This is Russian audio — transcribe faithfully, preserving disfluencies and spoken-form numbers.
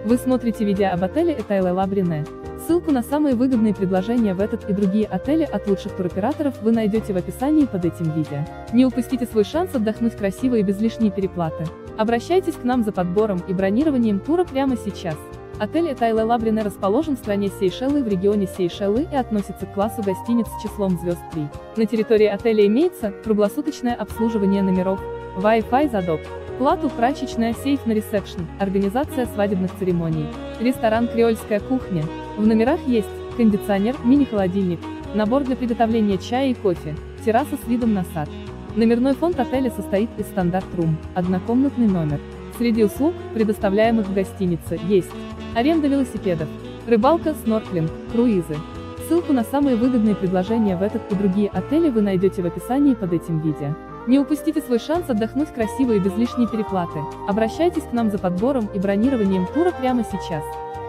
Вы смотрите видео об отеле Этайле Ла Брене. Ссылку на самые выгодные предложения в этот и другие отели от лучших туроператоров вы найдете в описании под этим видео. Не упустите свой шанс отдохнуть красиво и без лишней переплаты. Обращайтесь к нам за подбором и бронированием тура прямо сейчас. Отель Этайле Ла Брене расположен в стране Сейшелы в регионе Сейшелы и относится к классу гостиниц с числом звезд три. На территории отеля имеется круглосуточное обслуживание номеров, Wi-Fi за доп. Плату, прачечная, сейф на ресепшн, организация свадебных церемоний, ресторан «Креольская кухня». В номерах есть кондиционер, мини-холодильник, набор для приготовления чая и кофе, терраса с видом на сад. Номерной фонд отеля состоит из стандарт-рум, однокомнатный номер. Среди услуг, предоставляемых в гостинице, есть аренда велосипедов, рыбалка, снорклинг, круизы. Ссылку на самые выгодные предложения в этот и другие отели вы найдете в описании под этим видео. Не упустите свой шанс отдохнуть красиво и без лишней переплаты. Обращайтесь к нам за подбором и бронированием тура прямо сейчас.